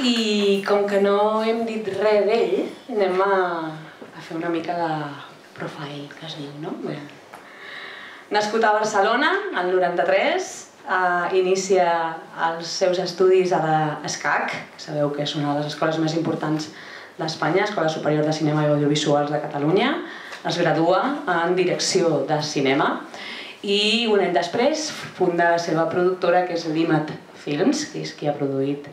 I com que no hem dit res d'ell, anem a fer una mica de profile, que es diu, no? Nascut a Barcelona, el 93, inicia els seus estudis a l'ESCAC, que sabeu que és una de les escoles més importants d'Espanya, Escola Superior de Cinema i Audiovisuals de Catalunya. Es gradua en direcció de cinema i un any després funda la seva productora, que és l'IMAT Films, que és qui ha produït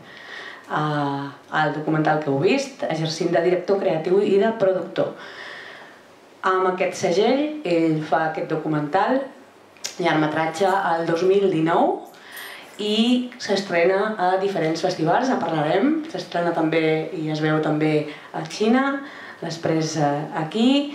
el documental que heu vist, exercint de director creatiu i de productor. Amb aquest segell, ell fa aquest documental, llargmetratge, el 2019 i s'estrena a diferents festivals, en parlarem. S'estrena també i es veu també a Xina, després aquí.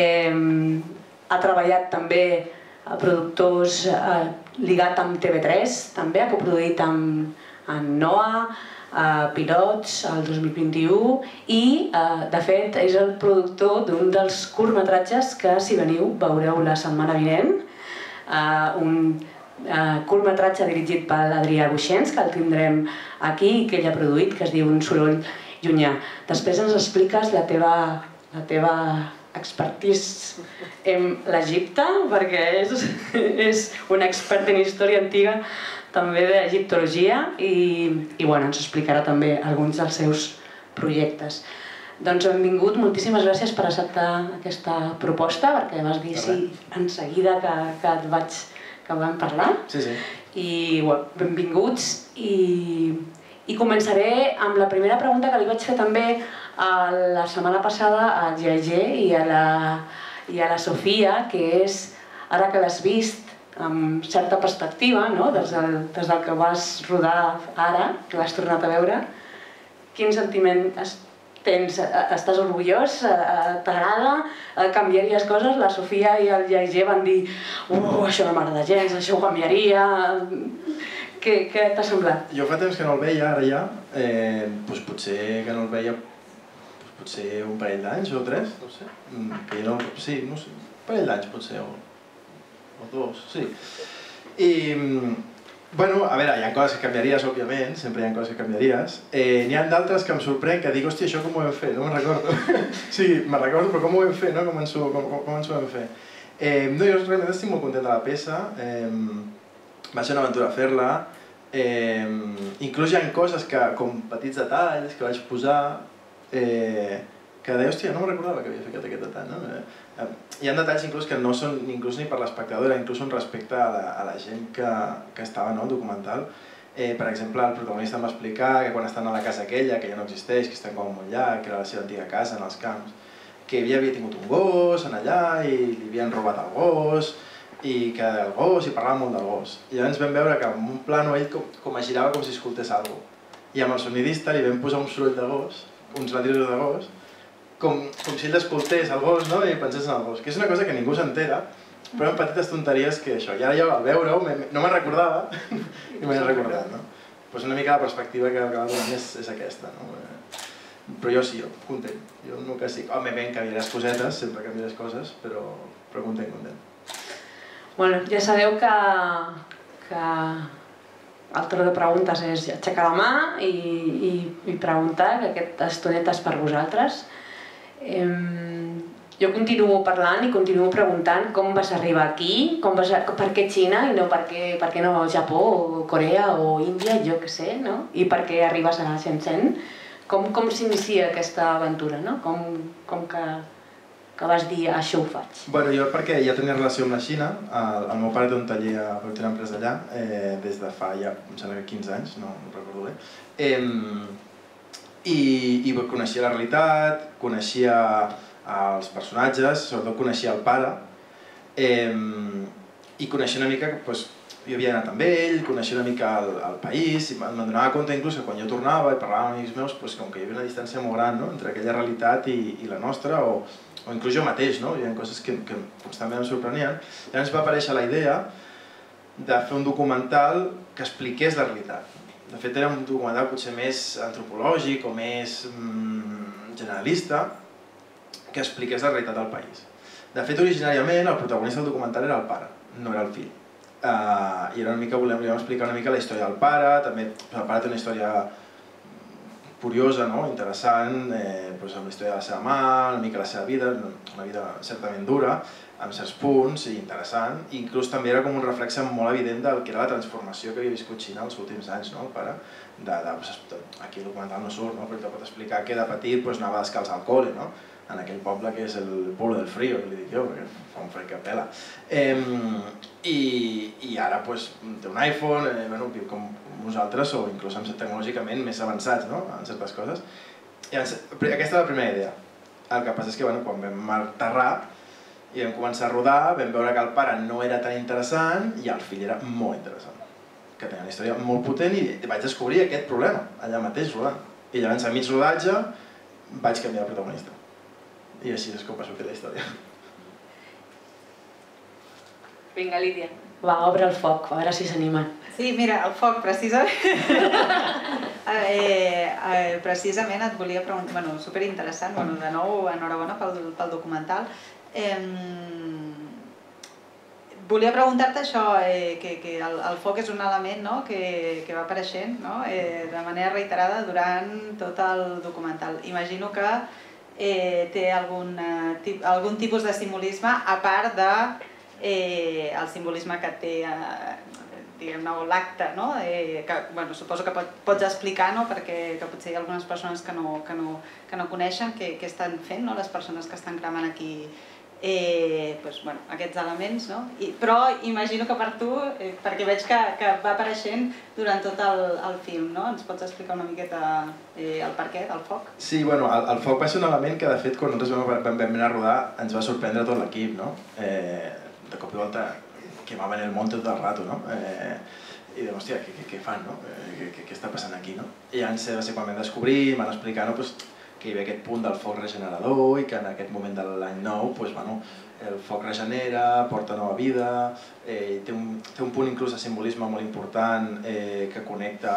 Ha treballat també a productors ligat amb TV3, també ha coproduït amb NOA, Pilots el 2021 i, de fet, és el productor d'un dels curtmetratges que, si veniu, veureu la setmana vinent. Un curtmetratge dirigit per l'Adrià Buixens, que el tindrem aquí i que ell ha produït, que es diu Un soroll llunyà. Després ens expliques la teva expertise en l'Egipte, perquè és un expert en història antiga, també d'egiptologia, i ens explicarà també alguns dels seus projectes. Doncs benvingut, moltíssimes gràcies per acceptar aquesta proposta, perquè vas dir sí en seguida que vam parlar. Sí, sí. I benvinguts, i començaré amb la primera pregunta que li vaig fer també la setmana passada al Gege i a la Sofia, que és, ara que l'has vist amb certa perspectiva, des del que vas rodar ara, que l'has tornat a veure, quin sentiment tens? Estàs orgullós? T'agrada? Canviaries coses? La Sofia i el Gege van dir això no m'agrada gens, això ho canviaria... Què t'ha semblat? Jo fa temps que no el veia, ara ja. Potser que no el veia potser un parell d'anys o 3, no sé. Sí, no sé, un parell d'anys potser, o 2, sí. I, bueno, a veure, hi ha coses que canviaries, òbviament, sempre hi ha coses que canviaries. N'hi ha d'altres que em sorprèn, que dic, hòstia, això com ho vam fer? No me'n recordo. Sí, me'n recordo, però com ho vam fer, no? Com ens ho vam fer. No, jo realment estic molt content de la peça. Va ser una aventura fer-la. Inclús hi ha coses com petits detalls que vaig posar que deia, hòstia, no me'n recordava que havia ficat aquest detall. Hi ha detalls inclús que no són inclús ni per l'espectadora, inclús són respecte a la gent que estava al documental. Per exemple, el protagonista em va explicar que quan estan a la casa aquella, que ja no existeix, que estan com molt llarg, que era la seva antiga casa en els camps, que havia tingut un gos allà i li havien robat el gos, i que el gos, i parlava molt del gos. I llavors vam veure que en un plano ell com es girava com si escoltés alguna cosa. I amb el sonidista li vam posar un soroll de gos, uns ladridos de gos, com si ell escoltés el gos i pensés en el gos. Que és una cosa que ningú s'entera, però en petites tonteries que això. I ara jo al veure-ho no me'n recordava i m'he recordat. Doncs una mica la perspectiva que va donar és aquesta. Però jo sí, content. Jo no que sí. Home, ben, canviaràs cosetes, sempre canviaràs coses, però content. Bueno, ja sabeu que el torn de preguntes és aixecar la mà i preguntar, que aquesta estoneta és per vosaltres. Jo continuo parlant i continuo preguntant com vas arribar aquí, per què Xina i no per què no Japó o Corea o Índia, jo què sé, i per què arribes a Shenzhen. Com s'inicia aquesta aventura, com que vas dir això ho faig? Bueno, jo perquè ja tenia relació amb la Xina, el meu pare té un taller a una empresa allà des de fa ja, em sembla que 15 anys, no recordo bé, i coneixia la realitat, coneixia els personatges, sobretot coneixia el pare, i coneixia una mica, jo havia anat amb ell, coneixia una mica el país, i me'n donava compte inclús que quan jo tornava i parlava amb amics meus, com que hi havia una distància molt gran entre aquella realitat i la nostra, o inclús jo mateix, hi ha coses que constantment em sorprenien. Llavors va aparèixer la idea de fer un documental que expliqués la realitat. De fet, era un documental potser més antropològic o més generalista, que expliqués la realitat del país. De fet, originàriament, el protagonista del documental era el pare, no era el fill. I era una mica, volíem explicar una mica la història del pare, també el pare té una història curiosa, interessant, amb la història de la seva mà, una mica la seva vida, una vida certament dura, amb certs punts i interessant. Inclús també era com un reflexe molt evident del que era la transformació que havia viscut Xina els últims anys, el pare. Aquí el documental no surt, però te pot explicar que de petit anava descalç al col·le, en aquell poble que és el Pueblo del Frío, que li dic jo, perquè fa un fred que pela. I ara té un iPhone, viu com nosaltres, o inclús tecnològicament més avançats en certes coses. Aquesta és la primera idea. El que passa és que quan vam aterrar i vam començar a rodar, vam veure que el pare no era tan interessant i el fill era molt interessant, que tenia una història molt potent i vaig descobrir aquest problema allà mateix rodant. I llavors a mig rodatge vaig canviar de protagonista. I així és com va sortir la història. Vinga, Lídia. Va, obre el foc, a veure si s'animen. Sí, mira, el foc, precisament. Precisament et volia preguntar, superinteressant, de nou, enhorabona pel documental. Volia preguntar-te això, que el foc és un element que va apareixent de manera reiterada durant tot el documental. Imagino que té algun tipus de simbolisme, a part del simbolisme que té l'acte, que suposo que pots explicar, perquè potser hi ha algunes persones que no coneixen què estan fent, les persones que estan cremant aquí aquests elements, però imagino que per tu, perquè veig que va apareixent durant tot el film, ens pots explicar una miqueta el perquè del foc? Sí, el foc va ser un element que de fet quan nosaltres vam venir a rodar ens va sorprendre tot l'equip, de cop i volta quemaven el món tot el rato, i dèiem, hòstia, què fan, què està passant aquí? I llavors va ser quan vam descobrir, van explicar que hi havia aquest punt del foc regenerador i que en aquest moment de l'any nou el foc regenera, porta nova vida, té un punt inclús de simbolisme molt important que connecta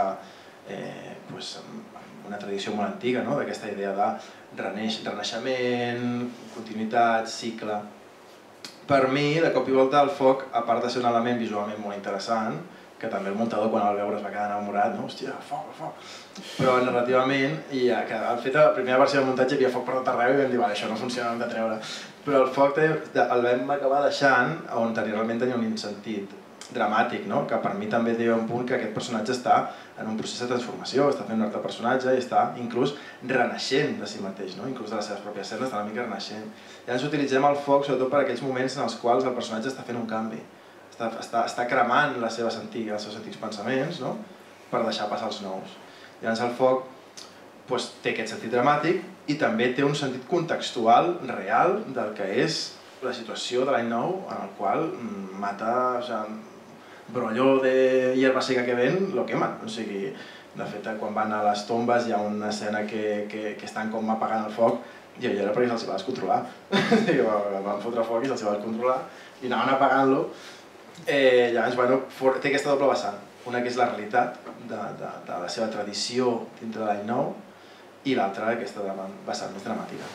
amb una tradició molt antiga, d'aquesta idea de renaixement, continuïtat, cicle. Per mi, de cop i volta, el foc, a part de ser un element visualment molt interessant, que també el muntador quan el veure es va quedar enamorat, hòstia, foc, foc. Però narrativament, al fet de la primera versió del muntatge hi havia foc per tot arreu i vam dir, això no funciona, hem de treure. Però el foc el vam acabar deixant on realment tenia un sentit dramàtic, que per mi també té un punt que aquest personatge està en un procés de transformació, està fent un altre personatge i està inclús renaixent de si mateix, inclús de les seves pròpies escenes està una mica renaixent. Llavors utilitzem el foc sobretot per aquells moments en els quals el personatge està fent un canvi. Està cremant els seus antics pensaments per deixar passar els nous. Llavors el foc té aquest sentit dramàtic i també té un sentit contextual real del que és la situació de l'any nou en el qual mata brolló de hierba seca que ven, lo queman. O sigui, de fet, quan van a les tombes hi ha una escena que estan com apagant el foc i allò era perquè se'ls va descontrolar. Van fotre foc i se'ls va descontrolar i anaven apagant-lo. Llavors, té aquesta doble vessant. Una que és la realitat de la seva tradició dintre de l'any nou i l'altra aquesta vessant més dramàtica.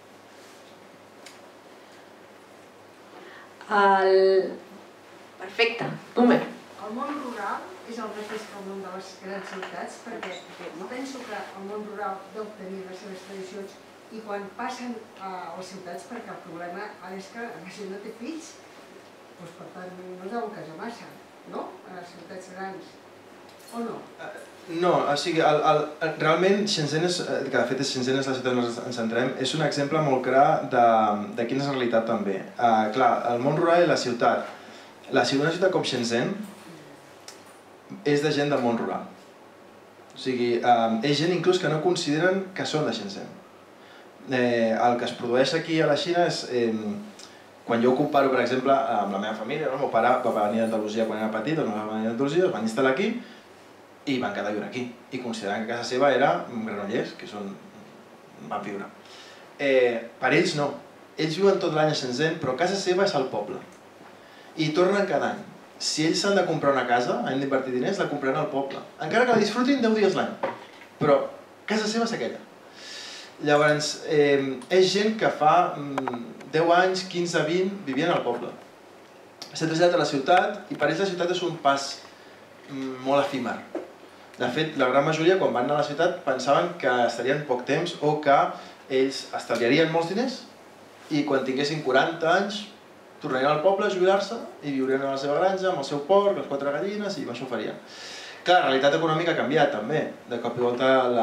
Perfecte, Tumer. El món rural és el mateix que el món de les grans ciutats, perquè penso que el món rural deu tenir les seves tradicions i quan passen a les ciutats, perquè el problema és que la gent no té fills, per tant no deuen casar massa, no? A les ciutats grans, o no? No, o sigui, realment Shenzhen, que de fet Shenzhen és la ciutat on ens centrem, és un exemple molt clar de quina és la realitat també. Clar, el món rural i la ciutat. Una ciutat com Shenzhen és de gent del món rural. O sigui, és gent inclús que no consideren que són de Shenzhen. El que es produeix aquí a la Xina és... Quan jo ho comparo, per exemple, amb la meva família, el meu pare va venir d'Andalusia quan era petit, els meus va venir d'Andalusia, es van instal·lar aquí i van quedar a viure aquí. I consideraven que casa seva era Granollers, que van viure. Per ells no. Ells viuen tot l'any a Shenzhen, però casa seva és al poble. I tornen cada any. Si ells s'han de comprar una casa, han d'invertir diners, la compraran al poble. Encara que la disfrutin 10 dies l'any. Però casa seva és aquella. Llavors, és gent que fa 10 anys, 15, 20, vivien al poble. S'ha traslladat a la ciutat i per ells la ciutat és un pas molt efímer. De fet, la gran majoria, quan van anar a la ciutat, pensaven que estarien poc temps o que ells estalviarien molts diners i quan tinguessin 40 anys tornarien al poble a jubilar-se i viurien a la seva granja, amb el seu porc, les 4 gallines i això ho farien. Clar, la realitat econòmica ha canviat també. De cop i volta la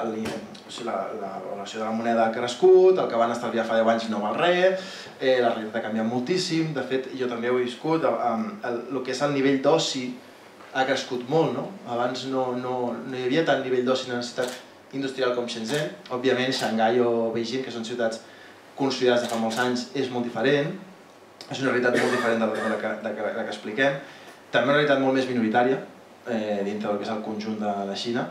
valoració de la moneda ha crescut, el que van estalviar fa 10 anys no val res, la realitat ha canviat moltíssim. De fet, jo també ho he viscut, el que és el nivell d'oci ha crescut molt, no? Abans no hi havia tant nivell d'oci en una ciutat industrial com Shenzhen. Òbviament, Xangai o Beijing, que són ciutats consolidades de fa molts anys, és molt diferent. És una realitat molt diferent de la que expliquem. També una realitat molt més minoritària, dintre del que és el conjunt de Xina.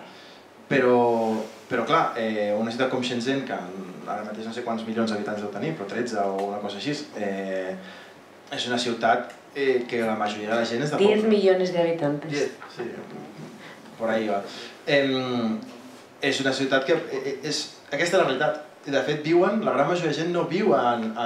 Però clar, una ciutat com Shenzhen, que ara mateix no sé quants milions d'habitants deu tenir, però 13 o una cosa així, és una ciutat que la majoria de la gent és de poble. 10 millones de habitantes. 10, sí, por ahí va. És una ciutat que aquesta és la realitat. I de fet la gran majoria de gent no viu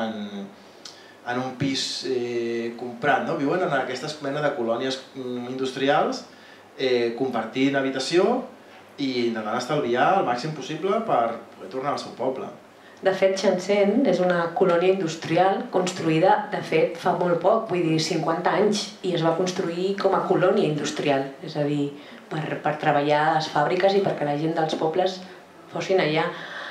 en un pis comprat, no? Viuen en aquestes mena de colònies industrials, compartint habitació i intentant estalviar el màxim possible per poder tornar al seu poble. De fet, Shenzhen és una colònia industrial construïda, de fet, fa molt poc, vull dir, 50 anys, i es va construir com a colònia industrial, és a dir, per treballar a les fàbriques i perquè la gent dels pobles fossin allà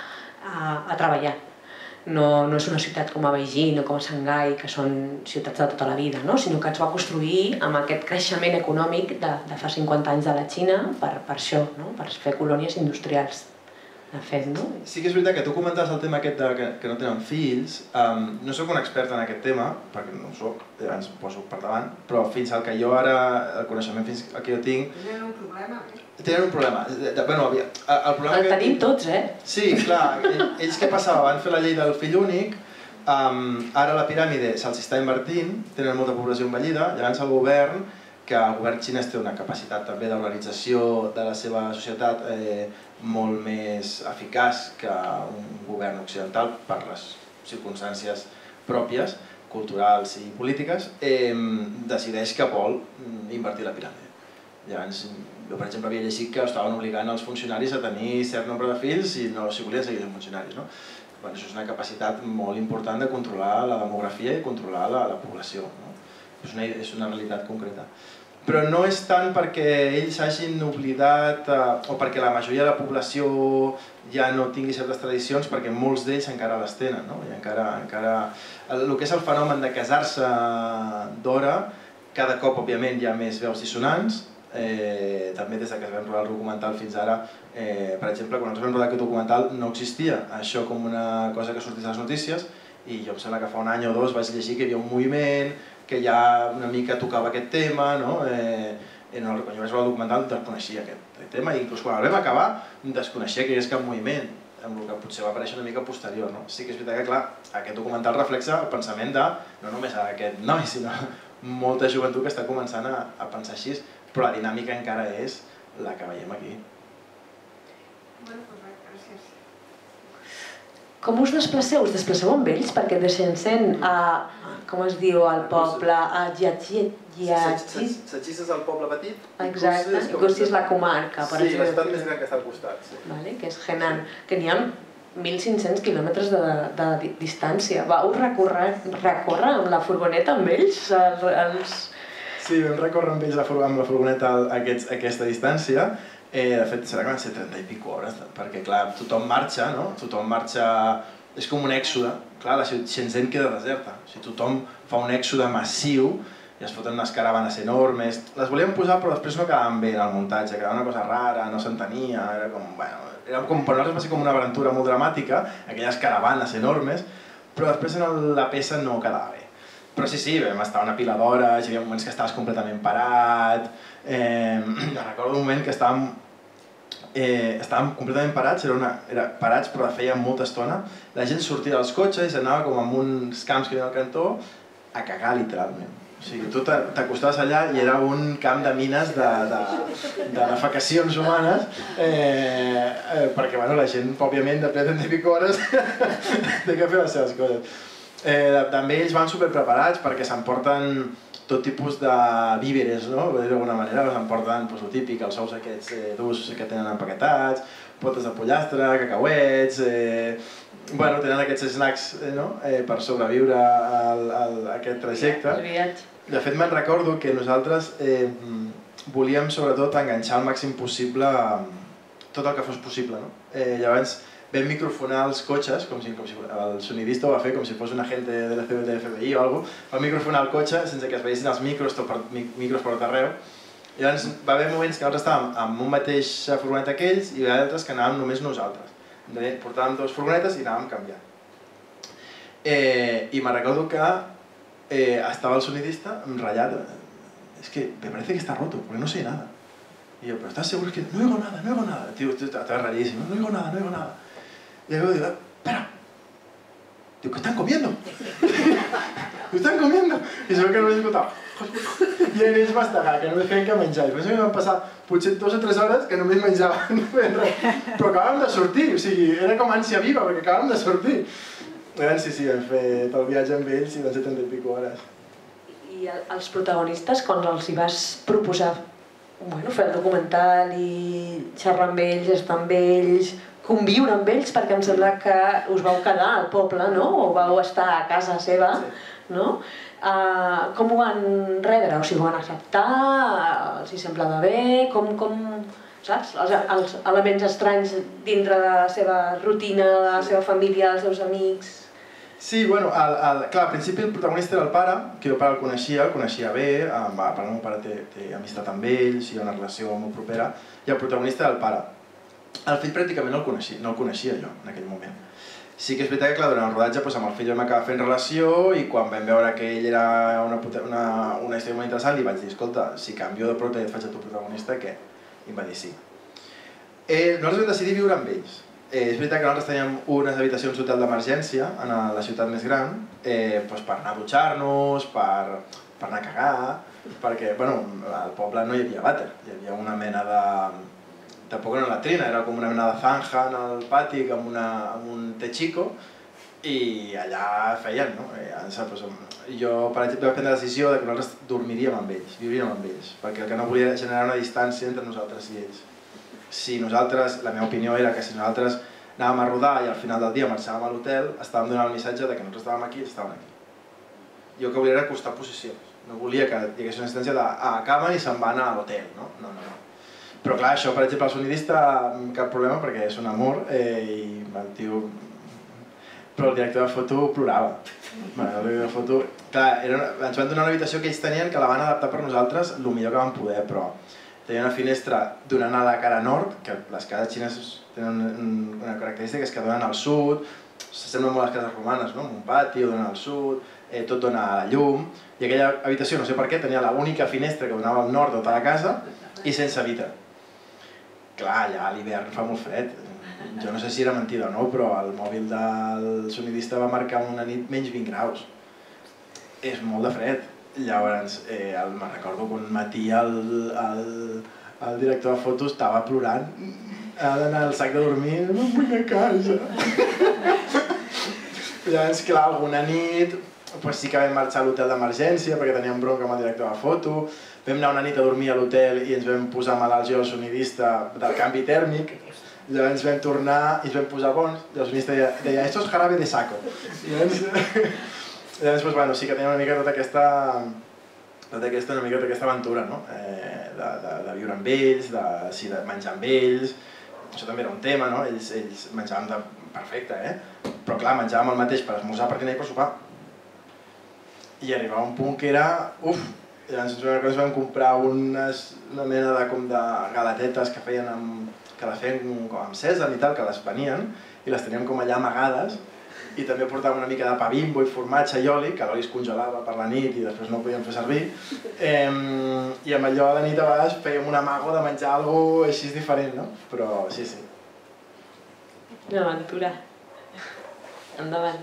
a treballar. No és una ciutat com a Beijing o com a Xangai, que són ciutats de tota la vida, sinó que es va construir amb aquest creixement econòmic de fa 50 anys de la Xina per això, per fer colònies industrials. De fet, no? Sí que és veritat que tu comentaves el tema aquest que no tenen fills. No soc un expert en aquest tema, perquè no ho soc, llavors em poso per davant, però fins al que jo ara, el coneixement fins al que jo tinc... Tenen un problema, Tenen un problema. El tenim tots, Sí, clar. Ells què passava? Van fer la llei del fill únic, ara la piràmide se'ls està invertint, tenen molta població envellida, llavors el govern xinès té una capacitat també d'organització de la seva societat molt més eficaç que un govern occidental per les circumstàncies pròpies, culturals i polítiques, decideix que vol invertir la piràmide. Llavors, jo per exemple havia llegit que estaven obligant els funcionaris a tenir cert nombre de fills si volien seguir sent funcionaris. Això és una capacitat molt important de controlar la demografia i controlar la població. És una realitat concreta. Però no és tant perquè ells hagin oblidat o perquè la majoria de la població ja no tingui certes tradicions, perquè molts d'ells encara les tenen. El que és el fenomen de casar-se d'hora, cada cop òbviament hi ha més veus dissonants, també des que es vam rodar el documental fins ara, per exemple, quan ens vam rodar aquest documental no existia això com una cosa que sortís a les notícies i jo em sembla que fa un any o dos vaig llegir que hi havia un moviment que ja una mica tocava aquest tema, quan jo vaig veure el documental desconeixia aquest tema i inclús quan el vam acabar desconeixia que hi hagués cap moviment, amb el que potser va aparèixer una mica posterior. Sí que és veritat que clar, aquest documental reflexa el pensament de no només aquest noi, sinó molta joventut que està començant a pensar així, però la dinàmica encara és la que veiem aquí. Gràcies. Com us desplaceu? Us desplaceu amb ells? Perquè de Shenzhen a, com es diu, al poble, a Jiaqi... Jiaqi és el poble petit. Exacte, i Gusi és la comarca. Sí, l'estat més gran que està al costat. Que és Henan, que n'hi ha 1.500 quilòmetres de distància. Vau recórrer amb la furgoneta amb ells? Sí, vam recórrer amb ells amb la furgoneta aquesta distància. De fet, serà que van ser 30 i pico hores, perquè clar, tothom marxa, no? Tothom marxa... És com un èxode. Clar, la Shenzhen queda deserta. Tothom fa un èxode massiu i es foten unes caravanes enormes. Les volíem posar però després no quedaven bé en el muntatge, quedava una cosa rara, no s'entenia, era com... Per nosaltres va ser com una aventura molt dramàtica, aquelles caravanes enormes, però després en la peça no quedava bé. Però sí, vam estar una pila d'hores, hi havia moments que estaves completament parat, recordo un moment que estàvem completament parats, parats però feia molta estona, la gent sortia dels cotxes i anava com en uns camps que hi havia al cantó a cagar literalment. O sigui, tu t'acostaves allà i era un camp de mines de defecacions humanes perquè la gent, òbviament, després de 30 i pico hores té que fer les seves coses. També ells van superpreparats perquè s'emporten tot tipus de víveres, no? D'alguna manera, s'emporten el típic, els ous aquests durs que tenen empaquetats, potes de pollastre, cacauets... Bueno, tenen aquests snacks per sobreviure a aquest trajecte. De fet, me'n recordo que nosaltres volíem sobretot enganxar al màxim possible tot el que fos possible. Llavors vam microfonar els cotxes, com si el sonidista ho va fer com si fos un agent de la FBI o alguna cosa, va microfonar el cotxe sense que es veiessin els micros per tot arreu. Llavors va haver moments que nosaltres estàvem amb un mateix furgoneta que ells i altres que anàvem només nosaltres. Portàvem dues furgonetes i anàvem canviant. I me recordo que estava el sonidista ratllat. Es que me parece que está roto, porque no sé nada. Y yo, pero ¿estás seguro? Es que no oigo nada, no oigo nada. Tío, estaba rarísimo, no oigo nada, no oigo nada. Y luego digo, espera. Digo, ¿qué están comiendo? ¿Qué están comiendo? I se veu que no m'he escoltat. I ells mastegar, que només feien que menjar. I penso que vam passar potser 2 o 3 hores que només menjaven, no feien res. Però acabàvem de sortir, o sigui, era com ànsia viva, perquè acabàvem de sortir. Llavors sí, vam fer el viatge amb ells i van ser 30 i pico hores. I els protagonistes, quan els hi vas proposar fer el documental i xerrar amb ells, estar amb ells, conviure amb ells, perquè em sembla que us vau quedar al poble, no? O vau estar a casa seva, no? Com ho van rebre? O sigui, ho van acceptar? Els hi semblava bé? Saps? Els elements estranys dintre de la seva rutina, de la seva família, dels seus amics... Sí, bueno, clar, al principi el protagonista era el pare, que el pare el coneixia bé, el meu pare té amistat amb ells, hi ha una relació molt propera, i el protagonista era el pare. El fill pràcticament no el coneixia jo en aquell moment. Sí que és veritat que durant el rodatge amb el fill vam acabar fent relació i quan vam veure que ell era una història molt interessant li vaig dir, escolta, si canvio de prota i et faig a tu protagonista, què? I em va dir sí. Nosaltres vam decidir viure amb ells. És veritat que nosaltres teníem unes habitacions d'hotel d'emergència a la ciutat més gran per anar a dutxar-nos, per anar a cagar, perquè al poble no hi havia vàter, hi havia una mena de... tampoc era una latrina, era com una mena de zanja en el pati amb un techico i allà feien, no? Jo, per exemple, vaig prendre la decisió que nosaltres dormiríem amb ells, viuríem amb ells, perquè el que no volia era generar una distància entre nosaltres i ells. Si nosaltres, la meva opinió era que si nosaltres anàvem a rodar i al final del dia marxàvem a l'hotel, estàvem donant el missatge que nosaltres estàvem aquí i ells estaven aquí. Jo el que volia era acostar posicions, no volia que hi hagués una distància acaben i se'n van a l'hotel, no? Però clar, això per exemple al sonidista cap problema perquè és un amor i el tio... Però el director de foto plorava. El director de foto... Clar, ens van donar una habitació que ells tenien que la van adaptar per nosaltres el millor que van poder, però tenia una finestra donant a la cara nord, que les cases xineses tenen una característica, és que donen al sud, s'assemblen molt a les cases romanes, no? Un pati o donen al sud, tot dona a la llum, i aquella habitació, no sé per què, tenia l'única finestra que donava al nord de tota la casa i sense vidre. Clar, allà a l'hivern fa molt fred, jo no sé si era mentida o no, però el mòbil del sonidista va marcar una nit menys 20 graus. És molt de fred. Llavors, me'n recordo que un matí el director de fotos estava plorant, ha d'anar al sac de dormir, no vull a casa. Llavors, clar, alguna nit sí que vam marxar a l'hotel d'emergència perquè teníem bronca amb el director de foto, vam anar una nit a dormir a l'hotel i ens vam posar malalts jo el sonidista del canvi tèrmic, llavors vam tornar i ens vam posar bons, i el sonidista deia, esto es jarabe de saco. Llavors, bueno, sí que tenia una mica tota aquesta aventura, no? De viure amb ells, de menjar amb ells, això també era un tema, no? Ells menjàvem perfecte, però clar, menjàvem el mateix per esmorzar, per dinar i per sopar. I arribava un punt que era, llavors ens vam comprar una mena de galatetes que les feien amb sèsam i tal, que les venien i les teníem com allà amagades, i també portàvem una mica de pa bimbo i formatge i oli, que l'oli es congelava per la nit i després no ho podíem fer servir, i amb allò a la nit a vegades fèiem un amago de menjar alguna cosa així diferent, no? Però sí. Una aventura. Endavant.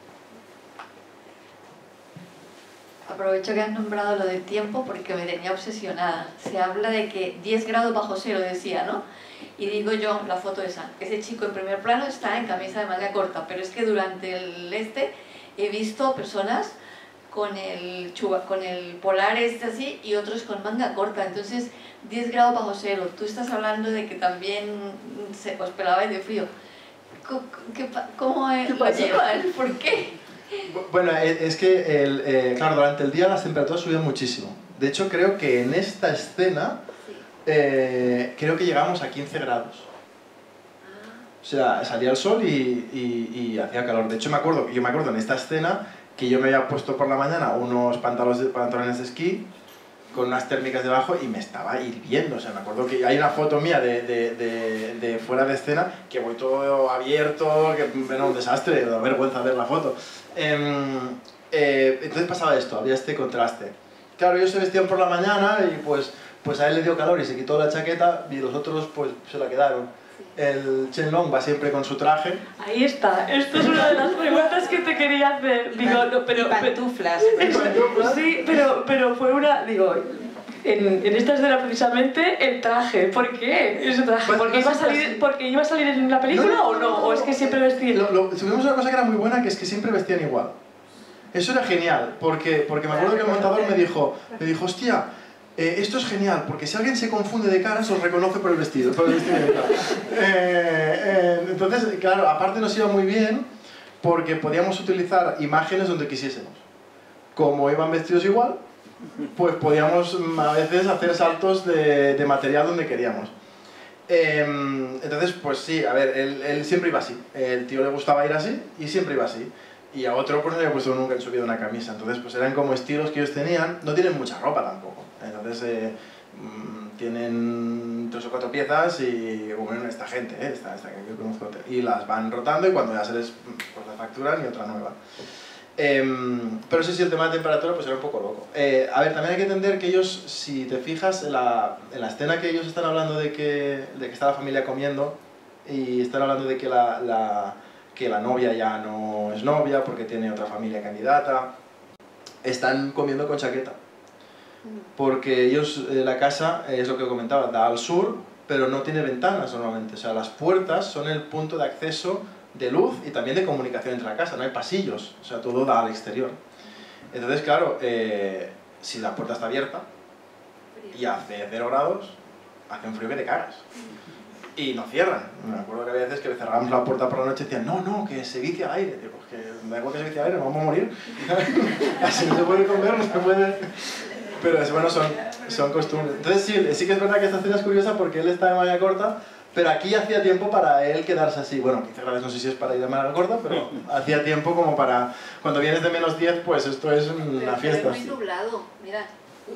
Aprovecho que has nombrado lo del tiempo porque me tenía obsesionada. Se habla de que 10 grados bajo cero, decía, ¿no? Y digo yo, la foto esa, ese chico en primer plano está en camisa de manga corta, pero es que durante he visto personas con el polar así y otros con manga corta, entonces 10 grados bajo cero. Tú estás hablando de que también os pelabais de frío. ¿Cómo lo llevan? ¿Por qué? Bueno, es que, claro, durante el día las temperaturas subían muchísimo. De hecho, creo que en esta escena, creo que llegamos a 15 grados. O sea, salía el sol y hacía calor. De hecho, yo me acuerdo en esta escena que yo me había puesto por la mañana unos pantalones de esquí con unas térmicas debajo y me estaba hirviendo. O sea, me acuerdo que hay una foto mía de fuera de escena que voy todo abierto, que era un desastre, da vergüenza ver la foto. Entonces pasaba esto, había este contraste. Claro, ellos se vestían por la mañana y pues a él le dio calor y se quitó la chaqueta y los otros pues se la quedaron. El Chen-Long va siempre con su traje. Ahí está, esto es una de las preguntas que te quería hacer. Digo, no, pero, y pantuflas. Sí, pero fue una, digo, en esta escena precisamente el traje. ¿Por qué ese traje? Bueno, ¿Porque iba a salir en la película o no? ¿O es que siempre vestían? Tuvimos una cosa que era muy buena, que es que siempre vestían igual. Eso era genial, porque me acuerdo que el montador me dijo, hostia, esto es genial, porque si alguien se confunde de caras, os reconoce por el vestido. Entonces, claro, aparte nos iba muy bien, porque podíamos utilizar imágenes donde quisiésemos. Como iban vestidos igual, pues podíamos a veces hacer saltos de material donde queríamos. Entonces, pues sí, a ver, él siempre iba así. El tío le gustaba ir así y siempre iba así. Y a otro pues no le había puesto nunca en su vida una camisa. Entonces, pues eran como estilos que ellos tenían. No tienen mucha ropa tampoco. Entonces, tienen 3 o 4 piezas y, bueno, esta gente, esta que yo conozco, y las van rotando y cuando ya se les pues, la facturan y otra nueva. Pero sí, el tema de temperatura pues era un poco loco. A ver, también hay que entender que ellos, si te fijas, en la escena que ellos están hablando de que está la familia comiendo y están hablando de que la novia ya no es novia porque tiene otra familia candidata, están comiendo con chaqueta. Porque ellos, la casa, es lo que comentaba, da al sur, pero no tiene ventanas normalmente. O sea, las puertas son el punto de acceso de luz y también de comunicación entre la casa, no hay pasillos, o sea, todo da al exterior. Entonces, claro, si la puerta está abierta y hace 0 grados, hace un frío que te cagas. Y no cierran. Me acuerdo que había veces que cerrábamos la puerta por la noche y decían, no, que se vicia aire. Digo, pues que me da igual que se vicia aire, nos vamos a morir. Así no se puede comer, no se puede... Pero bueno, son costumbres. Entonces sí que es verdad que esta escena es curiosa porque él está de manga corta, pero aquí hacía tiempo para él quedarse así. Bueno, 15 grados no sé si es para ir de manga corta, pero hacía tiempo como para... Cuando vienes de -10, pues esto es una fiesta. Pero es muy nublado, mira.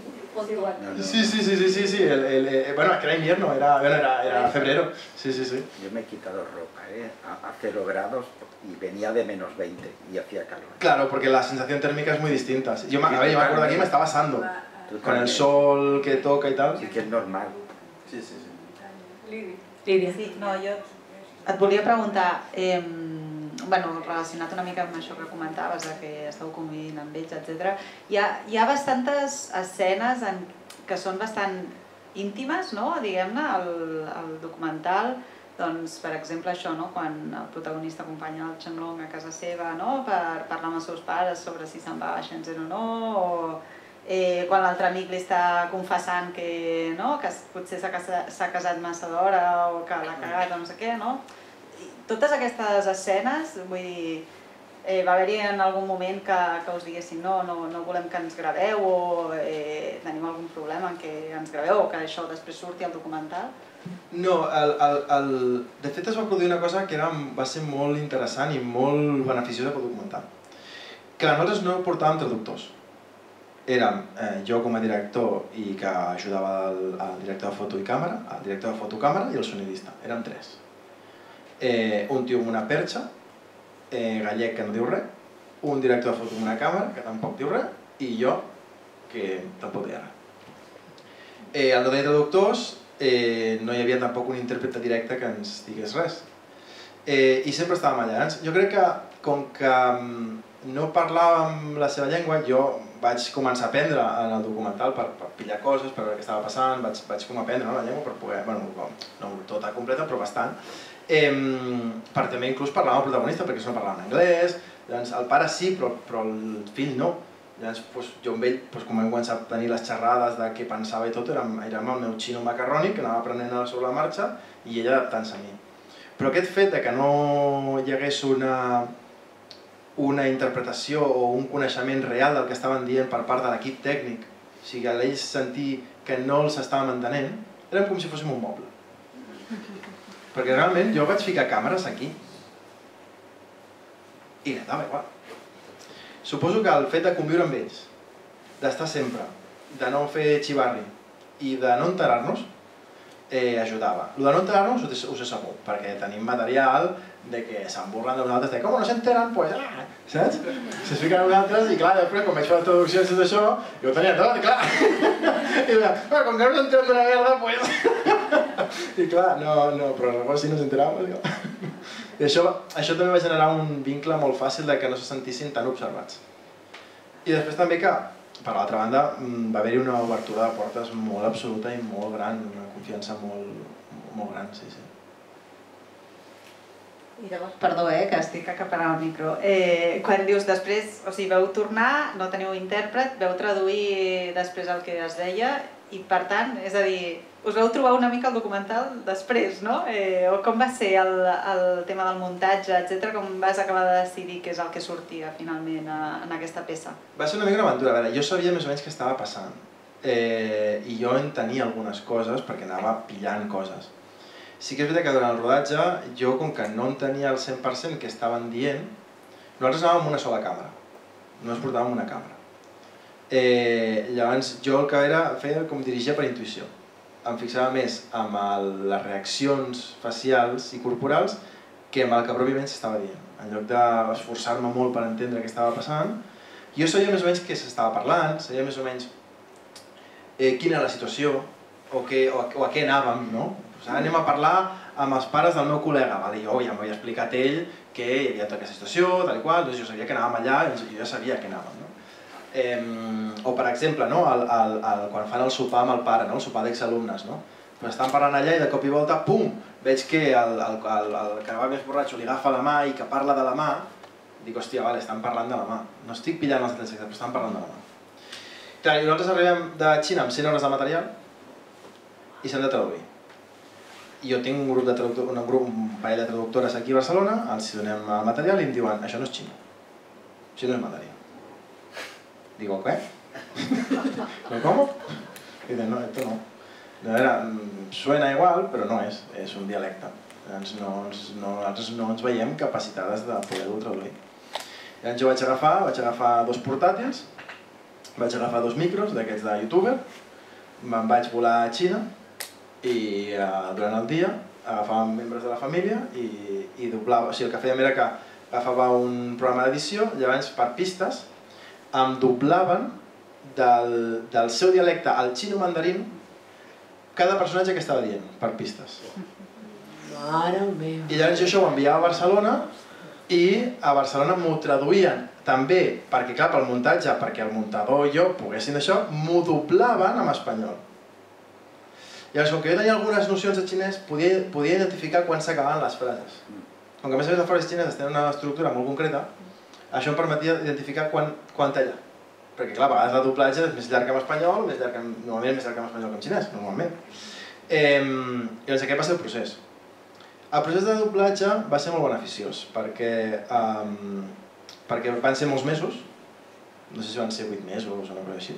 Sí. Bueno, es que era invierno, era febrero. Sí. Yo me he quitado ropa, a 0 grados y venía de -20 y hacía calor. Claro, porque la sensación térmica es muy distinta. Yo me acuerdo aquí me estaba asando. Con el sol que toca i tal. Sí que és normal. Sí. Lídia. Sí, no, jo et volia preguntar, bueno, relacionat una mica amb això que comentaves, que esteu convivint amb ells, etc. Hi ha bastantes escenes que són bastant íntimes, no? Diguem-ne, al documental. Doncs, per exemple, això, no? Quan el protagonista acompanya el Chen-Long a casa seva, no? Per parlar amb els seus pares sobre si se'n va a Shenzhen o no, o quan l'altre amic li està confessant que potser s'ha casat massa d'hora o que l'ha cagat o no sé què, no? Totes aquestes escenes, vull dir, va haver-hi en algun moment que us diguessin no volem que ens graveu o tenim algun problema en què ens graveu o que això després surti al documental? No, de fet es va produir una cosa que va ser molt interessant i molt beneficiosa pel documental. Que nosaltres no portàvem traductors. Érem jo com a director i que ajudava el director de foto i càmera, el director de foto i càmera i el sonidista. Érem 3. Un tio amb una perxa, gallec que no diu res, un director de foto amb una càmera que tampoc diu res i jo que tampoc deia res. Al no tenir traductors no hi havia tampoc un intèrpret directe que ens digués res. I sempre estàvem allà. Jo crec que com que no parlàvem la seva llengua, jo vaig començar a aprendre en el documental per pillar coses, per veure què estava passant, vaig com aprendre la llengua per poder, bueno, no tota completa, però bastant. Per també inclús parlar amb el protagonista, perquè ells no parlaven anglès, Llavors, el pare sí, però el fill no. Llavors, jo amb ell, quan vam començar a tenir les xerrades de què pensava i tot, érem el meu xino macarrònic, que anava aprenent sobre la marxa, i ella adaptant-se a mi. Però aquest fet de que no hi hagués una interpretació o un coneixement real del que estaven dient per part de l'equip tècnic, o sigui, a ells sentir que no els estàvem entenent, érem com si fóssim un moble. Perquè realment jo vaig ficar càmeres aquí i anava igual. Suposo que el fet de conviure amb ells, d'estar sempre, de no fer xivarri i de no enterar-nos, ajudava. El de no enterar-nos ho sé segur, perquè tenim material de que se'n burlen de nosaltres, de com no s'enteren, pues saps? Se fiquen a nosaltres i clar, després quan vaig fer les traduccions i tot això, jo ho tenia tot, clar. I deia, com que no s'enteren d'una merda, pues... I clar, no, però llavors sí no s'enteraven. I això també va generar un vincle molt fàcil de que no se sentissin tan observats. I després també que, per l'altra banda, va haver-hi una obertura de portes molt absoluta i molt gran, una confiança molt gran, sí. I llavors, perdó, que estic acaparant el micro. Quan dius després, o sigui, vau tornar, no teniu intèrpret, vau traduir després el que es deia i per tant, és a dir, us vau trobar una mica el documental després, no? O com va ser el tema del muntatge, etc. Com vas acabar de decidir què és el que sortia finalment en aquesta peça? Va ser una mica una aventura, a veure, jo sabia més o menys què estava passant i jo entenia algunes coses perquè anava pillant coses. Sí que és veritat que durant el rodatge, jo com que no entenia al 100% què estaven dient, nosaltres anàvem amb una sola càmera, no ens portàvem una càmera. Llavors jo el que feia com dirigia per intuïció. Em fixava més amb les reaccions facials i corporals que amb el que pròpiament s'estava dient. En lloc d'esforçar-me molt per entendre què estava passant, jo sabia més o menys què s'estava parlant, sabia més o menys quina era la situació o a què anàvem, no? Anem a parlar amb els pares del meu col·lega, i jo ja m'havia explicat ell que hi havia tota aquesta situació, tal i qual, doncs jo sabia que anàvem allà i jo ja sabia que anàvem. O per exemple, quan fan el sopar amb el pare, el sopar d'exalumnes, estan parlant allà i de cop i volta, pum, veig que el que va més borratxo li agafa la mà i que parla de la mà, dic, hòstia, vale, estan parlant de la mà, no estic pillant els detalls, però estan parlant de la mà. Clar, i nosaltres arribem de Xina amb 100 hores de material i s'han de traduir. Jo tinc un parell de traductores aquí a Barcelona, els donem el material i em diuen, això no és xino, això no és mandarí. Digo, ¿qué? ¿Cómo? Y dicen, no, esto no. Suena igual, però no és un dialecte. Nosaltres no ens veiem capacitades de poder-ho traduir. Llavors jo vaig agafar 2 portàtils, vaig agafar 2 micros d'aquests de youtuber, me'n vaig volar a Xina i durant el dia agafàvem membres de la família i doblava. O sigui, el que fèiem era que agafava un programa d'edició, llavors per pistes em doblaven del seu dialecte al xino mandarín cada personatge que estava dient, per pistes. Mare meva. I llavors jo això ho enviava a Barcelona i a Barcelona m'ho traduïen també, perquè clar, pel muntatge, perquè el muntador i jo poguessin això, m'ho doblaven en espanyol. Llavors, com que jo tenia algunes nocions de xinès, podia identificar quan s'acabaven les frases. Com que a més les frases xineses tenen una estructura molt concreta, això em permetia identificar quan tallar. Perquè clar, a vegades el doblatge és més llarg que en espanyol, normalment més llarg que en espanyol que en xinès, normalment. Llavors aquest va ser el procés. El procés de doblatge va ser molt beneficiós, perquè van ser molts mesos, no sé si van ser 8 mesos o una cosa així.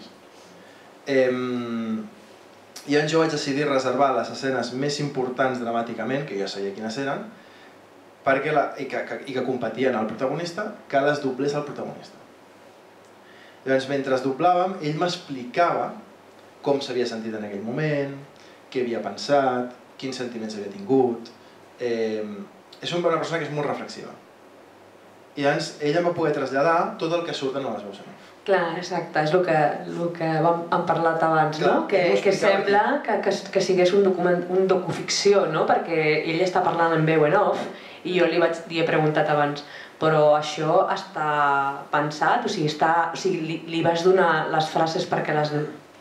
I llavors jo vaig decidir reservar les escenes més importants dramàticament, que jo ja sabia quines eren, i que competien al protagonista, que les doblés el protagonista. Llavors, mentre doblàvem, ell m'explicava com s'havia sentit en aquell moment, què havia pensat, quins sentiments havia tingut. És una persona que és molt reflexiva. I llavors ell em va poder traslladar tot el que surten a les veus en off. Clar, exacte, és el que hem parlat abans, no? Que sembla que sigués un docuficció, no? Perquè ell està parlant en veu en off i jo li he preguntat abans, però això està pensat? O sigui, li vas donar les frases perquè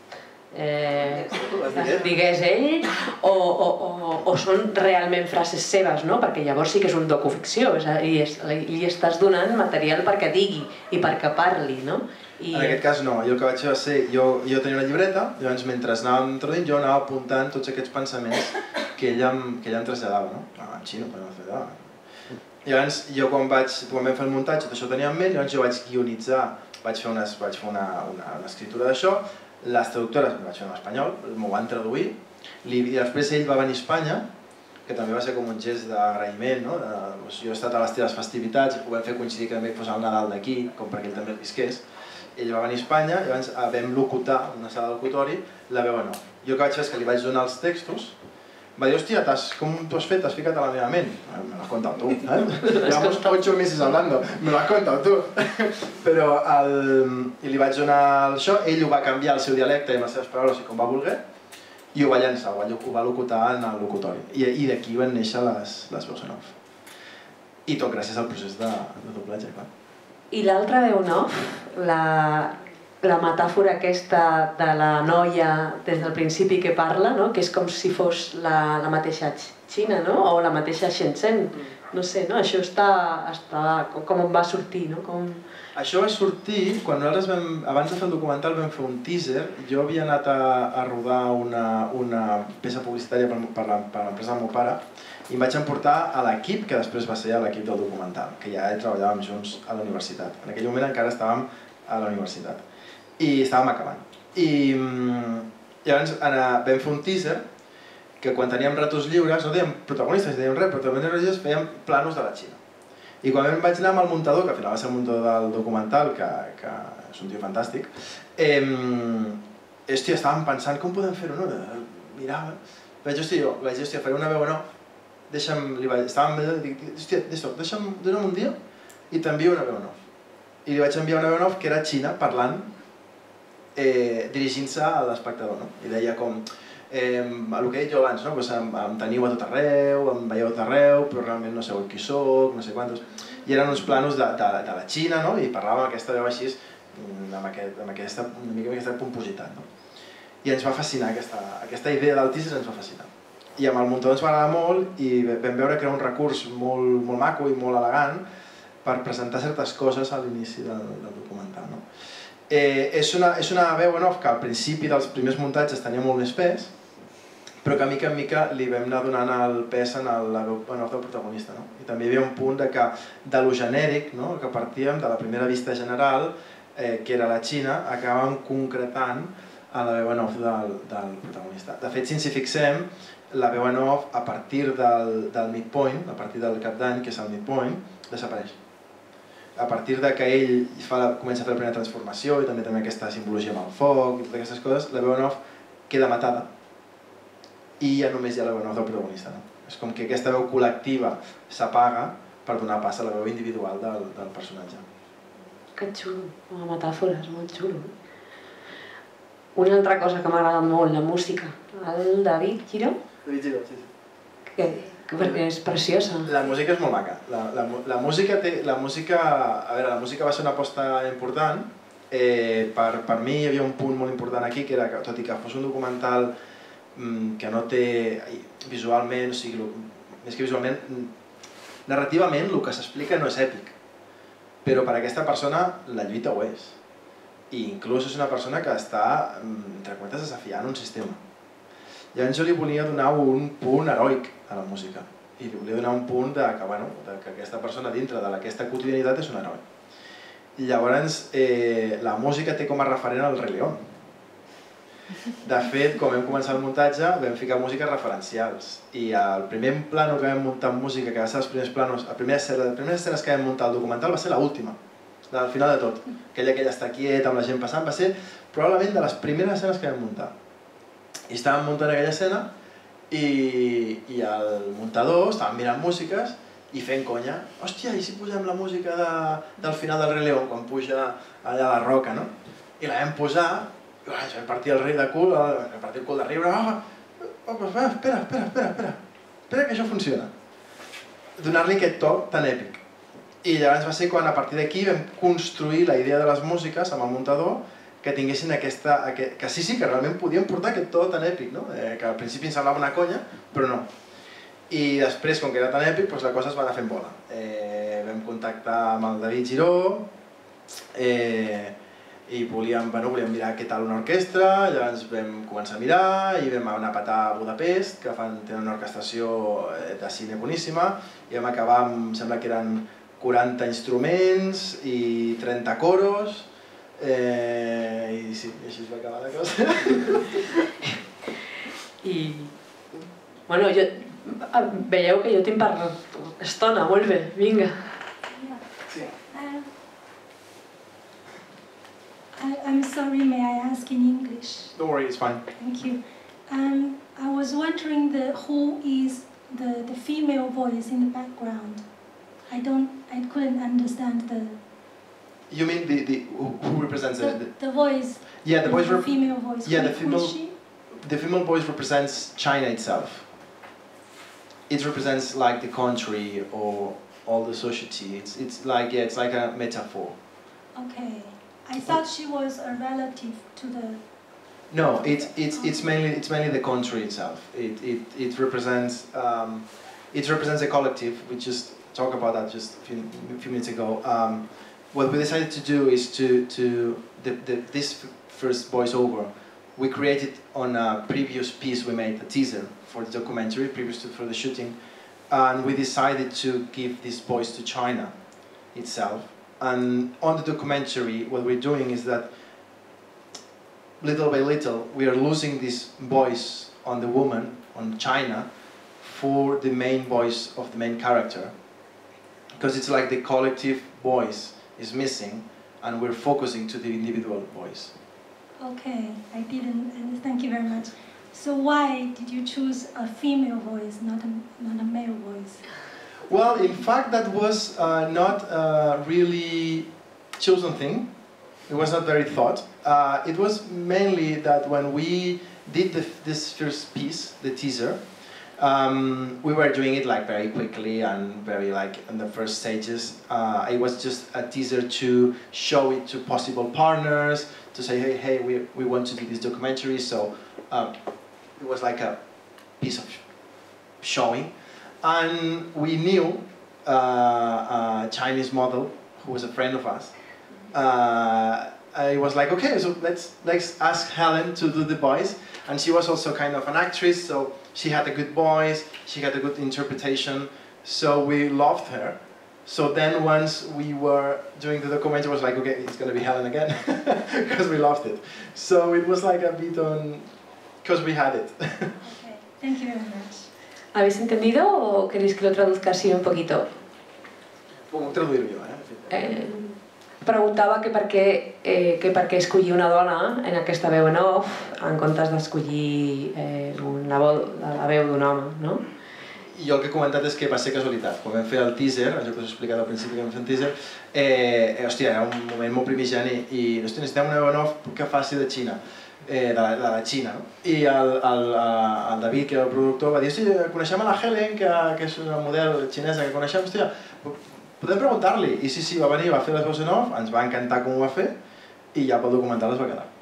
digués ell, o són realment frases seves, no? Perquè llavors sí que és un docuficció, i li estàs donant material perquè digui i perquè parli, no? En aquest cas no, jo el que vaig fer va ser, jo tenia una llibreta, llavors mentre anàvem introduint jo anava apuntant tots aquests pensaments que ella em traslladava, no? En xino, però no em traslladava. Llavors jo quan vam fer el muntatge, tot això ho tenia en ment, llavors jo vaig guionitzar, vaig fer una escriptura d'això, les traductores, vaig fer en espanyol, m'ho van traduir, i després ell va venir a Espanya, que també va ser com un gest d'agraïment, no? Jo he estat a les teves festivitats, ho vam fer coincidir que també fos el Nadal d'aquí, com perquè ell també el visqués. Ell va venir a Espanya i llavors vam locutar en una sala de locutori la veu en off. Jo el que vaig fer és que li vaig donar els textos, va dir, hòstia, com t'ho has fet? T'has ficat a la meva ment. Me lo has contado tú, Llevamos 8 meses hablando, me lo has contado tú. Però li vaig donar això, ell ho va canviar al seu dialecte i amb les seves paraules i com va voler, i ho va llançar, ho va locutar en el locutori. I d'aquí van néixer les veus en off. I tot gràcies al procés de doblatge, clar. I l'altra veu en off, la metàfora aquesta de la noia des del principi que parla, no? Que és com si fos la mateixa Xina, no? O la mateixa Shenzhen. No sé, no? Això com va sortir, no? Això va sortir, quan nosaltres abans de fer el documental vam fer un teaser. Jo havia anat a rodar una peça publicitària per l'empresa del meu pare i em vaig emportar a l'equip que després va ser l'equip del documental, que ja treballàvem junts a la universitat. En aquell moment encara estàvem a la universitat i estàvem acabant. I llavors vam fer un teaser que quan teníem ratos lliures, no dèiem protagonistes, no dèiem res, però també fèiem planos de la Xina. I quan vaig anar amb el muntador, que al final va ser el muntador del documental, que és un tio fantàstic, estàvem pensant com podem fer-ho, no? Mirava, vaig dir, faré una veu o no, estàvem allà i dic, hòstia, dona'm un dia i t'envio una veu en off. I li vaig enviar una veu en off que era Xina parlant, dirigint-se a l'espectador, no? I deia com, el que he dit jo abans, no? Em teniu a tot arreu, em veieu a tot arreu, però realment no sabeu qui soc, no sé quantos. I eren uns planos de la Xina, no? I parlàvem amb aquesta veu així, una mica amb aquesta pompositat, no? I ens va fascinar, aquesta idea del teaser ens va fascinar. I amb el muntador ens va agradar molt i vam veure que era un recurs molt maco i molt elegant per presentar certes coses a l'inici del documental, no? És una veu en off que al principi dels primers muntatges tenia molt més pes, però que mica en mica li vam anar donant el pes en la veu en off del protagonista, no? I també hi havia un punt de lo genèric, no? Que partíem de la primera vista general, que era la Xina, acabàvem concretant a la veu en off del protagonista. De fet, si ens hi fixem, la veu en off, a partir del midpoint, a partir del cap d'any, que és el midpoint, desapareix. A partir que ell comença a fer la primera transformació i també aquesta simbologia amb el foc i totes aquestes coses, la veu en off queda matada i ja només hi ha la veu en off del protagonista. És com que aquesta veu col·lectiva s'apaga per donar pas a la veu individual del personatge. Que xulo, la metàfora, és molt xulo. Una altra cosa que m'ha agradat molt, la música. El David Giró? David Giró, sí. Perquè és preciosa. La música és molt maca. La música va ser una aposta important. Per mi hi havia un punt molt important aquí, que era que, tot i que fos un documental que no té visualment, o sigui, més que visualment, narrativament el que s'explica no és èpic. Però per a aquesta persona la lluita ho és. I inclús és una persona que està, entre cometes, desafiant un sistema. Llavors jo li volia donar un punt heroic a la música. I li volia donar un punt que aquesta persona dintre d'aquesta quotidianitat és un heroi. I llavors la música té com a referent el Rei León. De fet, quan vam començar el muntatge, vam ficar músiques referencials. I el primer plano que vam muntar amb música, que va ser els primers planos, les primeres escenes que vam muntar al documental va ser l'última, al final de tot. Aquella que ella està quieta, amb la gent passant, va ser probablement de les primeres escenes que vam muntar. I estàvem muntant aquella escena i el muntador estàvem mirant músiques i fent conya. Hòstia, i si posem la música del final del Rei León, quan puja allà a la roca, no? I la vam posar, i ens vam partir el rei de cul, vam partir el cul de riure. Espera que això funciona. Donar-li aquest to tan èpic. I llavors va ser quan a partir d'aquí vam construir la idea de les músiques amb el muntador que tinguessin aquesta... que sí, que realment podien portar aquest to tan èpic, no? Que al principi ens semblava una conya, però no. I després, com que era tan èpic, la cosa es va anar fent bola. Vam contactar amb el David Giró i volíem mirar què tal una orquestra, llavors vam començar a mirar i vam anar a petar a Budapest, que tenen una orquestació de cine boníssima, i vam acabar amb, sembla que eren 40 instruments i 30 coros, i sí, així es va acabar la cosa. I... Bueno, veieu que jo tinc per estona, molt bé, vinga. Sí. I'm sorry, may I ask in English? Don't worry, it's fine. Thank you. I was wondering who is the female voice in the background. I couldn't understand the... You mean who represents the voice? Yeah, the female voice. Yeah, the female voice represents China itself. It represents like the country or all the society. It's like a metaphor. Okay. I thought she was a relative to the... No, it's mainly the country itself. It represents a collective. We just talked about that just a few minutes ago. What we decided to do is this first voiceover we created on a previous piece we made, a teaser for the documentary, for the shooting, and we decided to give this voice to China itself. And on the documentary, what we're doing is that little by little, we are losing this voice on the woman, on China, for the main voice of the main character. Because it's like the collective voice is missing, and we're focusing to the individual voice. Okay, I didn't, and thank you very much. So why did you choose a female voice, not a male voice? Well, in fact, that was not a really chosen thing. It was not very thought. It was mainly that when we did this first piece, the teaser, we were doing it like very quickly and very like in the first stages. It was just a teaser to show it to possible partners, to say, hey, we want to do this documentary. So it was like a piece of showing. And we knew a Chinese model who was a friend of us. I was like, okay, so let's ask Helen to do the voice. And she was also kind of an actress, so she had a good voice, she had a good interpretation, so we loved her. So then once we were doing the documentary, it was like, okay, it's going to be Helen again, because we loved it. So it was like a bit on, because we had it. Okay, thank you very much. ¿Habéis entendido o queréis que lo traduzca así un poquito? Puc traduir-ho jo, Preguntava que per què escollir una dona en aquesta veu en off en comptes d'escollir la veu d'un home, no? I jo el que he comentat és que va ser casualitat. Quan vam fer el teaser, allò que us he explicat al principi que vam fer el teaser, hòstia, era un moment molt primigeni i hòstia, necessitem una veu en off que faci de Xina. De la Xina, no? I el David, que era el productor, va dir, hòstia, coneixem a la Helen, que és una model xinesa que coneixem, hòstia, podem preguntar-li? I sí, va venir, va fer les veus en off, ens va encantar com ho va fer, i ja pel documental es va quedar.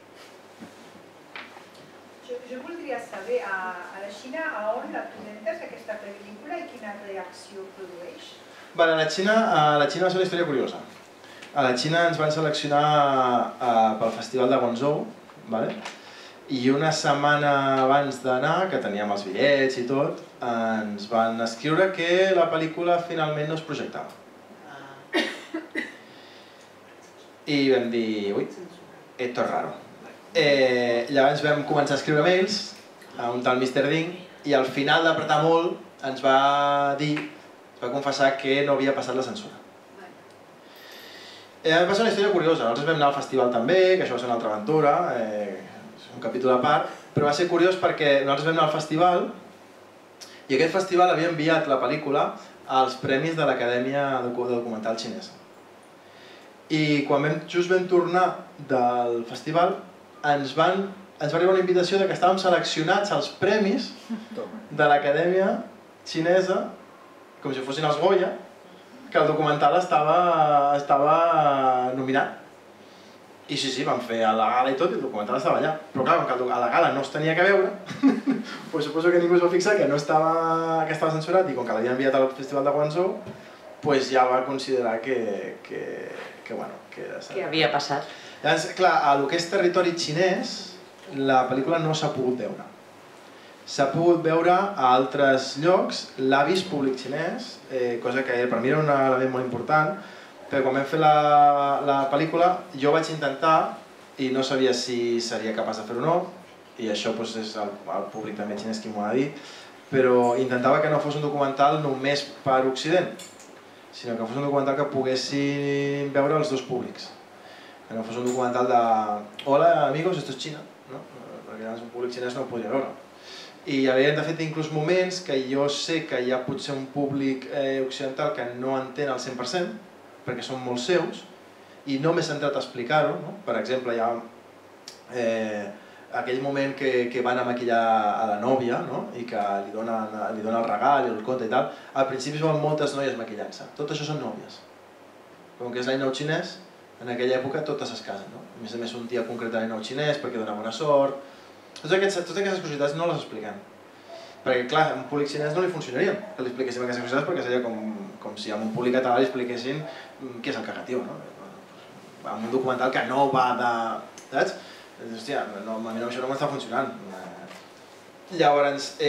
Jo voldria saber, a la Xina, a on la presentes aquesta pel·lícula i quina reacció produeix? A la Xina va ser una història curiosa. A la Xina ens van seleccionar pel Festival de Guangzhou, i una setmana abans d'anar, que teníem els bitllets i tot, ens van escriure que la pel·lícula finalment no es projectava. I vam dir, ui, esto es raro. Llavors vam començar a escriure mails a un tal Mr. Ding i al final d'apretar molt ens va dir, ens va confessar que no havia passat la censura. Va ser una història curiosa, nosaltres vam anar al festival també, que això va ser una altra aventura, és un capítol a part, però va ser curiós perquè nosaltres vam anar al festival i aquest festival havia enviat la pel·lícula als premis de l'Acadèmia Documental Xinesa. I quan just vam tornar del festival ens va arribar una invitació que estàvem seleccionats als premis de l'Acadèmia Xinesa, com si fossin els Goya, que el documental estava nominat. I sí, vam fer a la gala i tot, i el documental estava allà. Però clar, com que a la gala no es tenia que veure, doncs suposo que ningú es va fixar que estava censurat, i com que l'havien enviat al Festival de Guangzhou, doncs ja va considerar que era cert. Què havia passat? Llavors, clar, a lo que és territori xinès, la pel·lícula no s'ha pogut veure. S'ha pogut veure a altres llocs, l'ha vist públic xinès, cosa que per mi era un element molt important, perquè quan vam fer la pel·lícula jo vaig intentar, i no sabia si seria capaç de fer-ho o no, i això és el públic també xinès qui m'ho ha dit, però intentava que no fos un documental només per Occident, sinó que fos un documental que poguessin veure els dos públics. Que no fos un documental de «Hola amigos, esto es China», perquè llavors un públic xinès no ho podria veure. I hi havia de fet inclús moments que jo sé que hi ha potser un públic occidental que no entén al 100%, perquè són molt seus, i no m'he centrat a explicar-ho. Per exemple, hi ha aquell moment que van a maquillar a la nòvia i que li dona el regal i el conte i tal. Al principi es veuen moltes noies maquillant-se. Tot això són nòvies. Com que és l'any nou xinès, en aquella època totes es casen. A més a més, un dia concret de l'any nou xinès perquè dona bona sort. Totes aquestes cositats no les expliquem. Perquè, clar, a un públic xinès no li funcionaria que li expliquéssim aquestes coses, perquè seria com si a un públic català li expliquessin què és el cagatiu, no? En un documental que no va de... saps? Hòstia, a mi això no m'està funcionant. Llavors,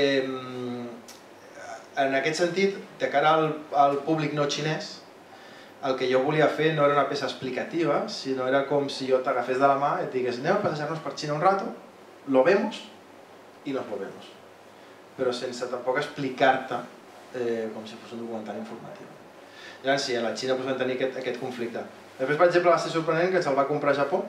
en aquest sentit, de cara al públic no xinès, el que jo volia fer no era una peça explicativa, sinó era com si jo t'agafés de la mà i et digués anem a passejar-nos per Xina un rato, lo vemos y nos volvemos. Però sense tampoc explicar-te com si fos un documental informatiu. Llavors sí, a la Xina vam tenir aquest conflicte. Després, per exemple, va ser sorprenent que se'l va comprar a Japó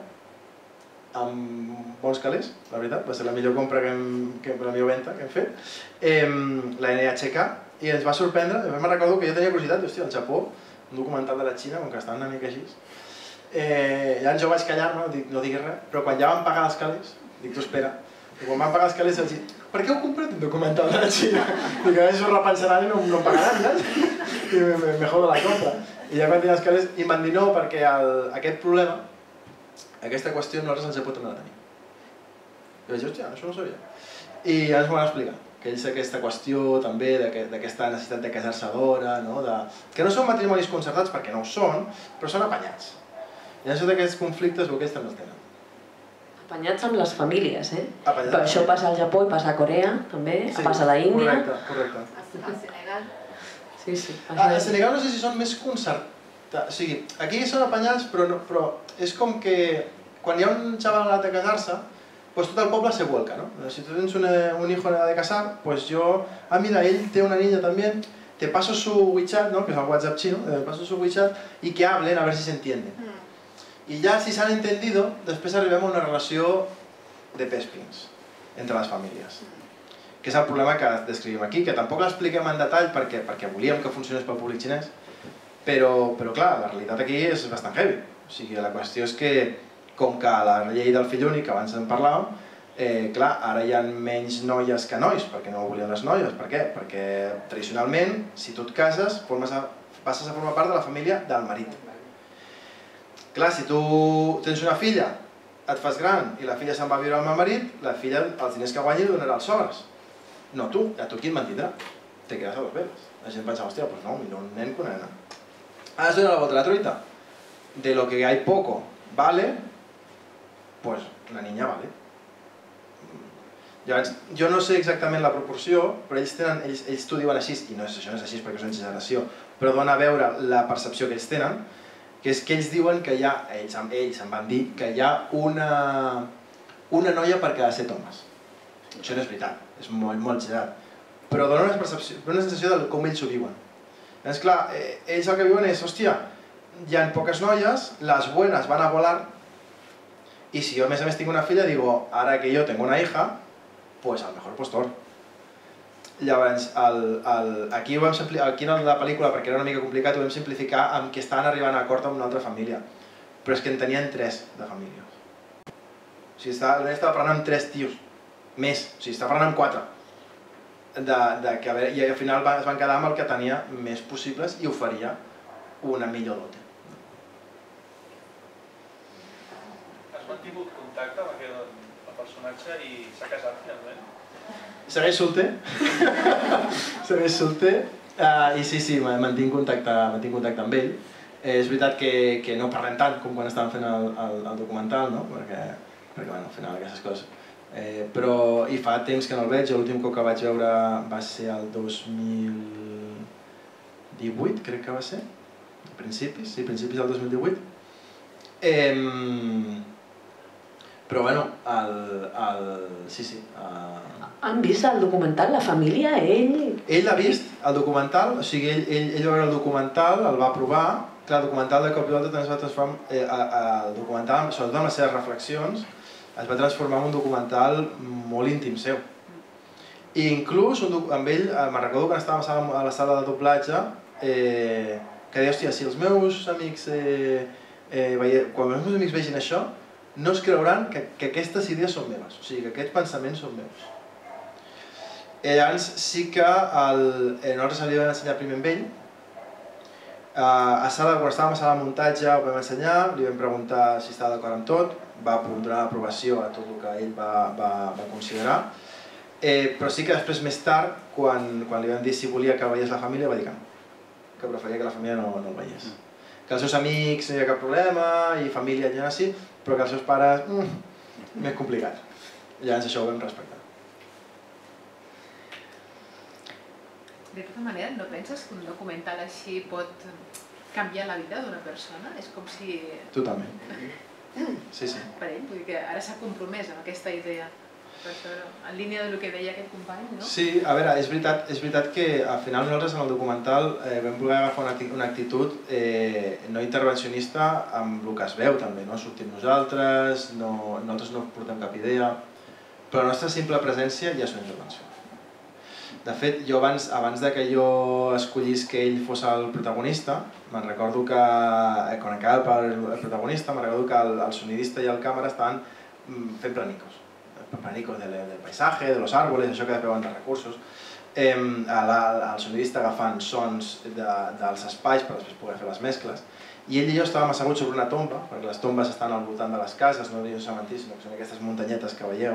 amb bons calés, la veritat, va ser la millor compra, la millor venda que hem fet, la NHK, i ens va sorprendre. Me'n recordo que jo tenia curiositat, hòstia, al Japó, un documental de la Xina, com que estan una mica així. Llavors jo vaig callar-me, no diguis res, però quan ja van pagar els calés, dic, tu espera, i quan van pagar els calés vaig dir, per què heu comprat un documental de la Xina? Dic, a veure si s'ho repensaran i no em pagaran, saps? I me jodo la compra. I ja quan tinc els calés, i m'han dit no, perquè aquest problema, aquesta qüestió nosaltres al Japó també la tenim. I vaig dir, hòstia, això no ho sabia. I ja ens ho van explicar, que ells aquesta qüestió també, d'aquesta necessitat de casar-se d'hora, que no són matrimonis concertats perquè no ho són, però són apanyats. I llavors aquests conflictes aquests també els tenen. Apanyats amb les famílies, Però això passa al Japó i passa a Corea, també, passa a la Índia. Correcte. A Senegal. Sí. A Senegal no sé si són més concertats. O sigui, aquí són apanyats, però és com que quan hi ha un xaval anat a casar-se, pues tot el poble se vuelca, ¿no? Si tú tienes un hijo de casar, pues yo... Ah, mira, él tiene una niña también, te paso su WeChat, ¿no? Que es el WhatsApp chino, te paso su WeChat y que hablen a ver si se entienden. I ja, si s'han entendido, després arribem a una relació de pèspins entre les famílies. Que és el problema que descrivim aquí, que tampoc l'expliquem en detall perquè volíem que funcionés pel públic xinès, però clar, la realitat aquí és bastant heavy. O sigui, la qüestió és que, com que la llei del fill únic, abans en parlàvem, clar, ara hi ha menys noies que nois, perquè no volien les noies. Per què? Perquè tradicionalment, si tu et cases, passes a formar part de la família del marit. Clar, si tu tens una filla, et fas gran i la filla se'n va viure amb el marit, la filla els diners que guanyi li donarà als sogres. No tu, a tu qui et mantindrà? Te quedas a dos velas. La gent pensa, hòstia, pues no, millor un nen que una nena. Ahora estoy en la otra truita. De lo que hay poco vale, pues la niña vale. Llavors, jo no sé exactament la proporció, però ells t'ho diuen així, i això no és així perquè és una exageració, però dona a veure la percepció que ells tenen, que és que ells diuen que hi ha, ells em van dir, que hi ha una noia per cada 7 homes. Això no és veritat, és molt exagerat. Però dona una sensació de com ells ho viuen. És clar, ells el que viuen és, hòstia, hi ha poques noies, les buenas van a volar, i si jo a més tinc una filla, digo, ara que jo tengo una hija, pues al mejor postor. Llavors, aquí en la pel·lícula, perquè era una mica complicat, ho vam simplificar amb que estaven arribant a acord amb una altra família. Però és que en tenien 3 de famílies. O sigui, estava parlant amb 3 tios, més, o sigui, estava parlant amb 4. I al final es van quedar amb el que tenia més possibles i oferia una millor dote. mantingut contacte amb el personatge i s'ha casat finalment? Segueix solter. Segueix solter. I sí, mantinc contacte amb ell. És veritat que no parlem tant com quan estàvem fent el documental, no? Perquè bueno, al final aquestes coses. Però hi fa temps que no el veig, l'últim cop que vaig veure va ser el 2018, crec que va ser, principis del 2018. Però bueno, sí. Han vist el documental, la família, ell? Ell l'ha vist, el documental, o sigui, ell va veure el documental, el va provar. Clar, el documental de cop i volta es va transformar, el documental, sobretot amb les seves reflexions, es va transformar en un documental molt íntim seu. I inclús amb ell, me'n recordo quan estàvem a la sala de doblatge, que deia, hòstia, si els meus amics, quan els meus amics vegin això, no es creuran que aquestes idees són meves, o sigui, que aquests pensaments són meus. Llavors sí que nosaltres li vam ensenyar primer amb ell, quan estàvem a sala de muntatge ho vam ensenyar, li vam preguntar si estava d'acord amb tot, va donar l'aprovació a tot el que ell va considerar, però sí que després, més tard, quan li vam dir si volia que veiés la família, va dir que preferia que la família no el veiés. Que els seus amics no hi ha cap problema, i família ja sí, però que els seus pares, més complicat. Llavors això ho vam respectar. De tota manera, no penses que un documental així pot canviar la vida d'una persona? És com si... Totalment. Sí. Per ell, vull dir que ara s'ha compromès amb aquesta idea. Per això, en línia del que deia aquest company, no? Sí, a veure, és veritat que al final nosaltres en el documental vam voler agafar una actitud no intervencionista amb el que es veu també, no? Sortim nosaltres no portem cap idea, però la nostra simple presència ja és una intervenció. De fet, jo abans que jo escollís que ell fos el protagonista, me'n recordo que quan acabava el protagonista, me'n recordo que el sonidista i el càmera estaven fent planicos del paisatge, de los árboles, això que veuen de recursos. El sonidista agafant sons dels espais per després poder fer les mescles. I ell i jo estàvem asseguts sobre una tomba, perquè les tombes estan al voltant de les cases, no és un cementiri, sinó que són aquestes muntanyetes que veieu.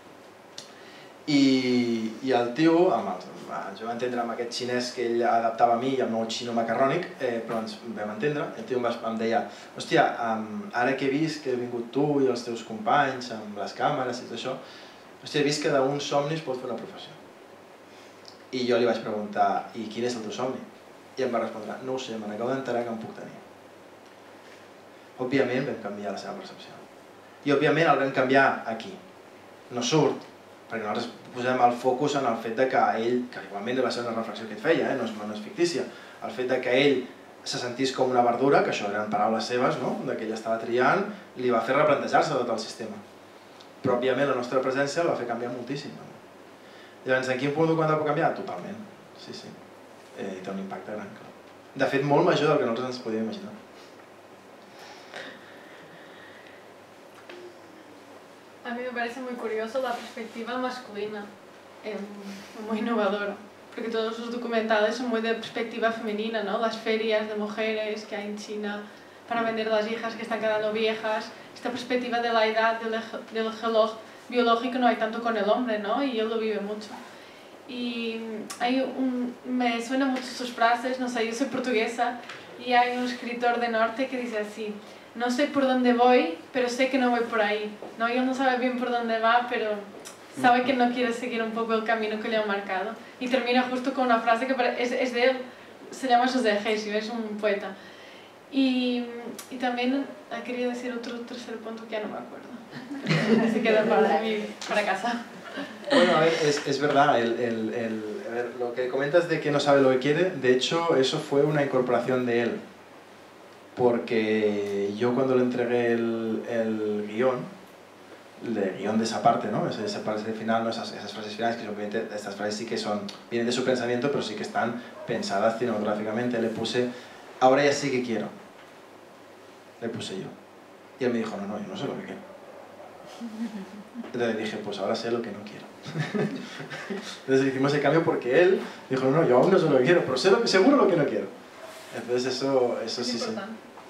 I el tio, ens vam entendre amb aquest xinès que ell adaptava a mi i el meu xino macarrònic, però ens vam entendre, i el tio em deia, hòstia, ara que he vist que he vingut tu i els teus companys amb les càmeres i tot això, hòstia, he vist que d'un somni es pot fer una professió. I jo li vaig preguntar, i quin és el teu somni? I em va respondre, no ho sé, me n'acabo d'enterar que em puc tenir. Òbviament vam canviar la seva percepció. I òbviament el vam canviar aquí. No surt, perquè nosaltres posem el focus en el fet que ell, que igualment va ser una reflexió que ell feia, no és fictícia, el fet que ell se sentís com una verdura, que això eren paraules seves, que ell estava triant, li va fer replantejar-se tot el sistema. Però òbviament la nostra presència el va fer canviar moltíssim. Llavors, en quin punt documental pot canviar? Totalment, sí. I té un impacte gran, clar. De fet, molt major del que nosaltres ens podíem imaginar. A mí me parece muy curioso la perspectiva masculina, muy innovadora, porque todos los documentales son muy de perspectiva femenina, ¿no? Las ferias de mujeres que hay en China para vender las hijas que están quedando viejas, esta perspectiva de la edad, del reloj biológico no hay tanto con el hombre, ¿no? Y él lo vive mucho. Y me suenan mucho sus frases, no sé, yo soy portuguesa y hay un escritor de norte que dice así: no sé por dónde voy, pero sé que no voy por ahí. No, él no sabe bien por dónde va, pero sabe que no quiere seguir un poco el camino que le han marcado. Y termina justo con una frase que es de él, se llama José Gesio, es un poeta. Y también quería decir otro tercer punto que ya no me acuerdo. Se queda para casa. Bueno, a ver, es verdad, a ver, lo que comentas de que no sabe lo que quiere, de hecho, eso fue una incorporación de él. Porque yo cuando le entregué el guión de esa parte, ¿no? Esa parte final, ¿no? Esas frases finales, que obviamente estas frases sí que vienen de su pensamiento, pero sí que están pensadas cinematográficamente. Le puse, ahora ya sí que quiero. Le puse yo. Y él me dijo, no, yo no sé lo que quiero. Entonces dije, pues ahora sé lo que no quiero. Entonces hicimos el cambio porque él dijo, no, yo aún no sé lo que quiero, pero sé seguro lo que no quiero. Entonces eso sí.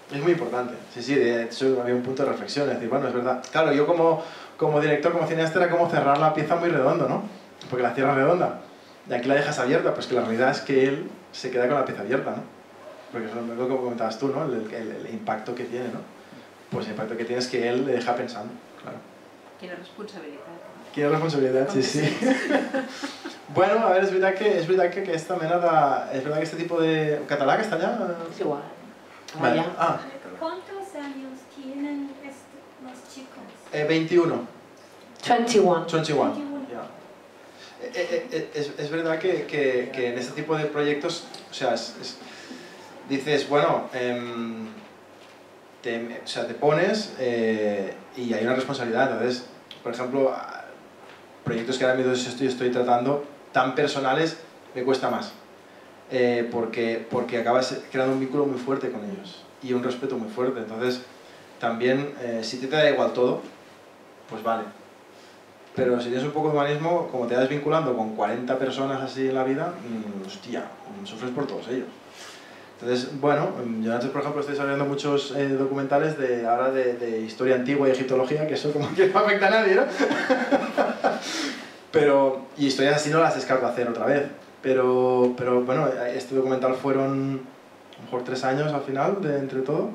Es muy importante. Sí, de hecho había un punto de reflexión, es decir, bueno, es verdad. Claro, yo como director, como cineasta, era como cerrar la pieza muy redondo, ¿no? Porque la cierras redonda. Y aquí la dejas abierta, pues que la realidad es que él se queda con la pieza abierta, ¿no? Porque eso es lo que comentabas tú, ¿no? El impacto que tiene, ¿no? Pues el impacto que tiene es que él le deja pensando, claro. Quina responsabilitat. Quina responsabilitat, sí. Bueno, a ver, es verdad que aquesta mena de... Es verdad que este tipo de... ¿Català, castellà? Es igual. Vale. ¿Cuántos años tienen los chicos? 21. 21. 21. Es verdad que en este tipo de proyectos, o sea, dices, bueno, te pones y hay una responsabilidad. Entonces, por ejemplo, proyectos que ahora mismo estoy tratando tan personales me cuesta más. Porque acabas creando un vínculo muy fuerte con ellos y un respeto muy fuerte. Entonces, también, si te da igual todo, pues vale. Pero si tienes un poco de humanismo, como te vas vinculando con 40 personas así en la vida, hostia, sufres por todos ellos. Entonces, bueno, yo antes, por ejemplo, estoy saliendo muchos documentales ahora de historia antigua y egiptología, que eso como que no afecta a nadie, ¿no? Y historias así no las descarto hacer otra vez. Pero bueno, este documental fueron a lo mejor 3 años al final, entre todo.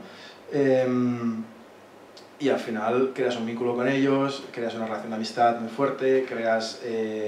Y al final creas un vínculo con ellos, creas una relación de amistad muy fuerte, creas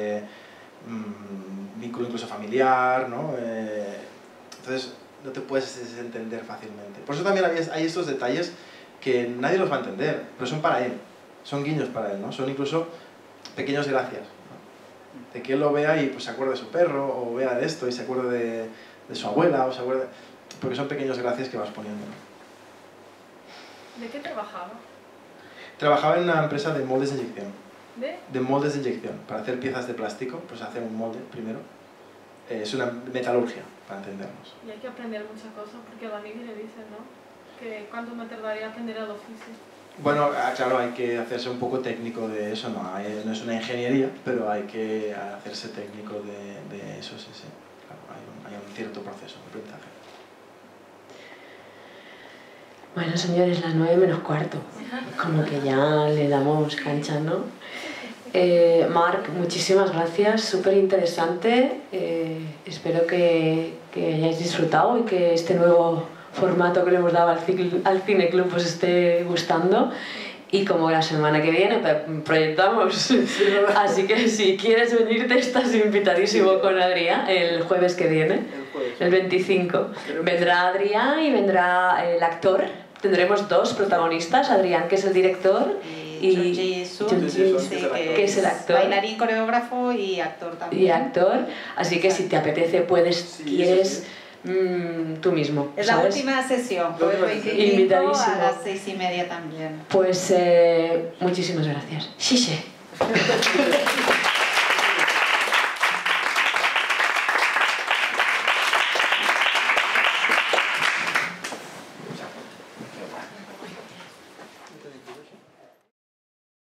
vínculo incluso familiar, ¿no? Entonces no te puedes desentender fácilmente. Por eso también hay estos detalles que nadie los va a entender, pero son para él, son guiños para él, ¿no? Son incluso pequeños gracias, ¿no? De que él lo vea y pues, se acuerde de su perro, o vea de esto y se acuerde de su abuela, o se acuerde... Porque son pequeños gracias que vas poniendo, ¿no? ¿De qué trabajaba? Trabajaba en una empresa de moldes de inyección. ¿De? De moldes de inyección. Para hacer piezas de plástico, pues hacer un molde primero. Es una metalurgia, para entendernos. Y hay que aprender muchas cosas, porque a Dani le dicen, ¿no? Que cuánto me tardaría aprender el oficio. Bueno, claro, hay que hacerse un poco técnico de eso, no es una ingeniería, pero hay que hacerse técnico de eso, sí. Claro, hay un cierto proceso de aprendizaje. Bueno, señores, las 9 menos cuarto. Como que ya le damos cancha, ¿no? Marc, muchísimas gracias, súper interesante. Espero que hayáis disfrutado y que este nuevo formato que le hemos dado al Cineclub os esté gustando. Y como la semana que viene proyectamos, así que si quieres venirte estás invitadísimo con Adrián el jueves que viene, el 25. Vendrá Adrián y vendrá el actor. Tendremos 2 protagonistas, Adrián, que es el director, y Junji, que es el actor. Bailarín, coreógrafo y actor también. Así que si te apetece, quieres tú mismo. Es ¿sabes? la última sesión, jueves 25 Invitadísimo. a las 6:30 también. Pues muchísimas gracias. Xixi.